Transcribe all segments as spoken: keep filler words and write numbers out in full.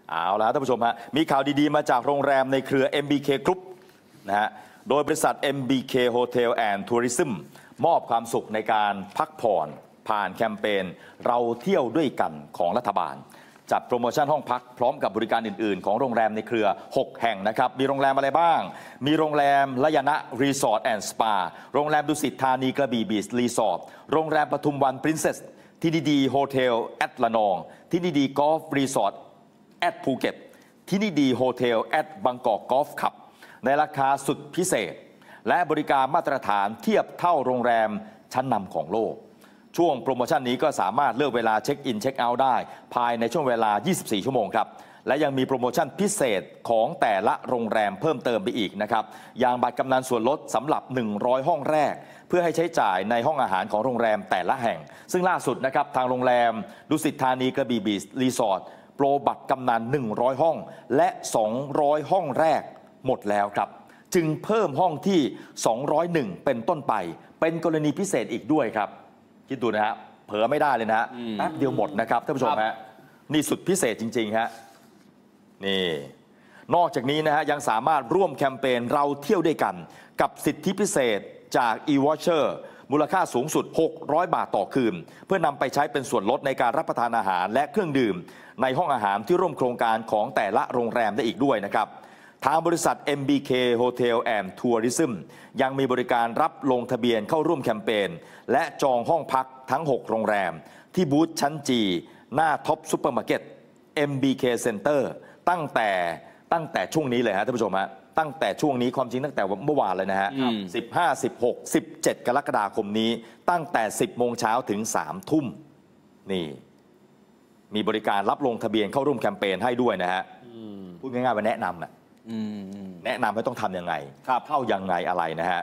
เอาละท่านผู้ชมฮะมีข่าวดีๆมาจากโรงแรมในเครือ เอ็ม บี เค Group นะฮะโดยบริษัท เอ็ม บี เค Hotel and Tourism มอบความสุขในการพักผ่อนผ่านแคมเปญเราเที่ยวด้วยกันของรัฐบาลจัดโปรโมชั่นห้องพักพร้อมกับบริการอื่นๆของโรงแรมในเครือหกแห่งนะครับมีโรงแรมอะไรบ้างมีโรงแรมละยานะรีสอร์ทแอนด์สปาโรงแรมดุสิตธานีกระบี่บีชรีสอร์ทโรงแรมปทุมวันปรินเซสที่ดีดีโฮเทลแอดละนองที่ดีดีกอล์ฟรีสอร์ทแอดภูเก็ตที่นี่ดีโฮเทลแอดบางกอกกอล์ฟคลับในราคาสุดพิเศษและบริการมาตรฐานเทียบเท่าโรงแรมชั้นนำของโลกช่วงโปรโมชั่นนี้ก็สามารถเลือกเวลาเช็คอินเช็คเอาท์ได้ภายในช่วงเวลายี่สิบสี่ชั่วโมงครับและยังมีโปรโมชั่นพิเศษของแต่ละโรงแรมเพิ่มเติมไปอีกนะครับอย่างบัตรกำนันส่วนลดสำหรับหนึ่งร้อยห้องแรกเพื่อให้ใช้จ่ายในห้องอาหารของโรงแรมแต่ละแห่งซึ่งล่าสุดนะครับทางโรงแรมดุสิตธานีกระบี่บีชรีสอร์ทโปรบัตรกำนันหนึ่งร้อยห้องและสองร้อยห้องแรกหมดแล้วครับจึงเพิ่มห้องที่สองร้อยเอ็ดเป็นต้นไปเป็นกรณีพิเศษอีกด้วยครับคิดดูนะฮะเผลอไม่ได้เลยนะฮะแป๊บเดียวหมดนะครับท่านผู้ชมฮะนี่สุดพิเศษจริงๆฮะนี่นอกจากนี้นะฮะยังสามารถร่วมแคมเปญเราเที่ยวด้วยกันกับสิทธิพิเศษจาก e-voucher มูลค่าสูงสุดหกร้อยบาทต่อคืนเพื่อนำไปใช้เป็นส่วนลดในการรับประทานอาหารและเครื่องดื่มในห้องอาหารที่ร่วมโครงการของแต่ละโรงแรมได้อีกด้วยนะครับทางบริษัท เอ็ม บี เค Hotel and Tourism ยังมีบริการรับลงทะเบียนเข้าร่วมแคมเปญและจองห้องพักทั้งหกโรงแรมที่บูธชั้นจีหน้าท็อปซุปเปอร์มาร์เก็ต เอ็ม บี เค Center ตั้งแต่ตั้งแต่ช่วงนี้เลยฮะท่านผู้ชมฮะตั้งแต่ช่วงนี้ความจริงตั้งแต่เมื่อวานเลยนะฮะสิบห้า สิบหก สิบเจ็ดกรกฎาคมนี้ตั้งแต่สิบโมงเช้าถึงสามทุ่มนี่มีบริการรับลงทะเบียนเข้าร่วมแคมเปญให้ด้วยนะฮะพูดง่ายๆว่าแนะนำนะแนะนำให้ต้องทำยังไงเข้ายังไงอะไรนะฮะ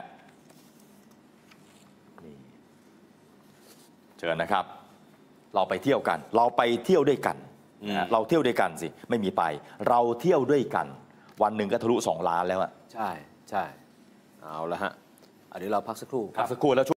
เชิญนะครับเราไปเที่ยวกันเราไปเที่ยวด้วยกันเราเที่ยวด้วยกันสิไม่มีไปเราเที่ยวด้วยกันวันหนึ่งก็ทะลุสองล้านแล้วอะใช่ใช่เอาละฮะอันนี้เราพักสักครู่พักสักครู่แล้ว